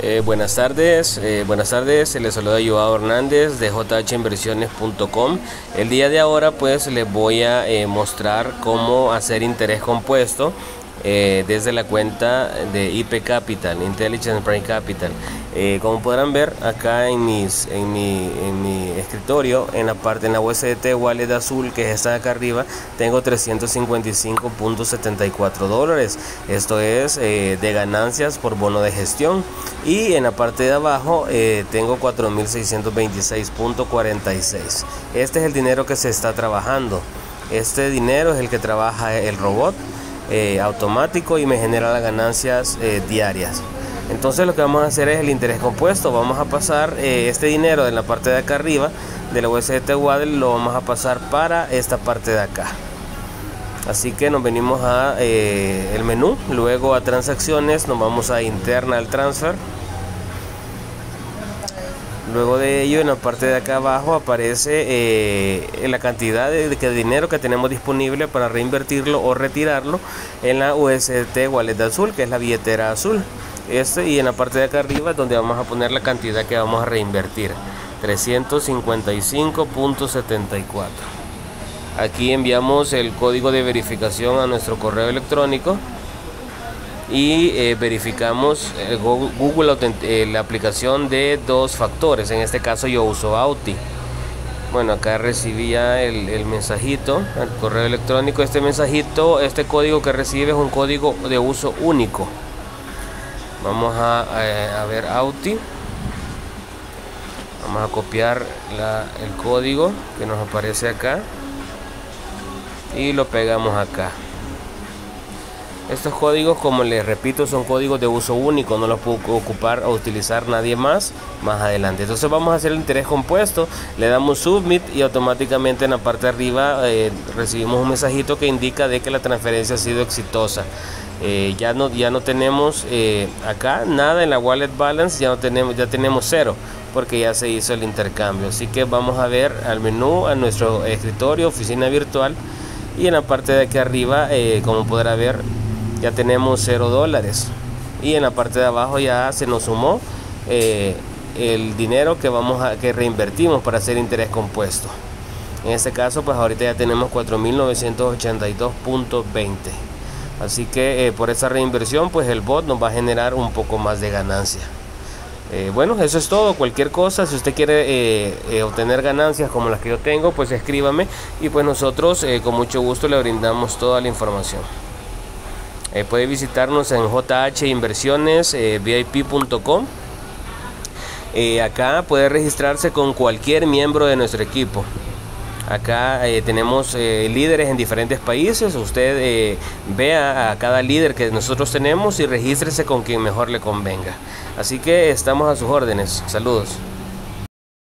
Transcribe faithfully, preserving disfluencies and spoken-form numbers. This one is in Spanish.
Eh, buenas tardes, eh, buenas tardes, les saluda Joao Hernández de J H Inversiones punto com. El día de ahora pues les voy a eh, mostrar cómo hacer interés compuesto eh, desde la cuenta de I P Capital, Intelligent Prime Capital. Eh, como podrán ver acá en, mis, en, mi, en mi escritorio, en la parte en la U S D T Wallet azul, que es esta de acá arriba, tengo trescientos cincuenta y cinco punto setenta y cuatro dólares. Esto es eh, de ganancias por bono de gestión. Y en la parte de abajo eh, tengo cuatro mil seiscientos veintiséis punto cuarenta y seis. Este es el dinero que se está trabajando. Este dinero es el que trabaja el robot eh, automático y me genera las ganancias eh, diarias. Entonces lo que vamos a hacer es el interés compuesto. Vamos a pasar eh, este dinero de la parte de acá arriba de la U S D T Wallet, lo vamos a pasar para esta parte de acá. Así que nos venimos a eh, el menú, luego a transacciones, nos vamos a internal transfer. Luego de ello, en la parte de acá abajo aparece eh, la cantidad de, de dinero que tenemos disponible para reinvertirlo o retirarlo en la U S D T Wallet azul, que es la billetera azul. Este, y en la parte de acá arriba es donde vamos a poner la cantidad que vamos a reinvertir, trescientos cincuenta y cinco punto setenta y cuatro. Aquí enviamos el código de verificación a nuestro correo electrónico y eh, verificamos eh, Google, eh, la aplicación de dos factores. En este caso yo uso Auti. Bueno, acá recibí ya el, el mensajito al correo electrónico. Este mensajito, este código que recibe es un código de uso único. Vamos a, a, a ver Auti. Vamos a copiar la, el código que nos aparece acá y lo pegamos acá. Estos códigos, como les repito, son códigos de uso único, no los puedo ocupar o utilizar nadie más más adelante. Entonces vamos a hacer el interés compuesto, le damos submit y automáticamente en la parte de arriba eh, recibimos un mensajito que indica de que la transferencia ha sido exitosa. Eh, ya no ya no tenemos eh, acá nada en la wallet balance, ya no tenemos ya tenemos cero porque ya se hizo el intercambio. Así que vamos a ver al menú, a nuestro escritorio, oficina virtual, y en la parte de aquí arriba eh, como podrá ver, ya tenemos cero dólares, y en la parte de abajo ya se nos sumó eh, el dinero que vamos a que reinvertimos para hacer interés compuesto. En este caso pues ahorita ya tenemos cuatro mil novecientos ochenta y dos punto veinte. Así que eh, por esa reinversión pues el bot nos va a generar un poco más de ganancia. Eh, bueno, eso es todo. Cualquier cosa, si usted quiere eh, eh, obtener ganancias como las que yo tengo, pues escríbame y pues nosotros eh, con mucho gusto le brindamos toda la información. Eh, puede visitarnos en J H Inversiones V I P punto com. Eh, acá puede registrarse con cualquier miembro de nuestro equipo. Acá eh, tenemos eh, líderes en diferentes países. Usted eh, vea a cada líder que nosotros tenemos y regístrese con quien mejor le convenga. Así que estamos a sus órdenes. Saludos.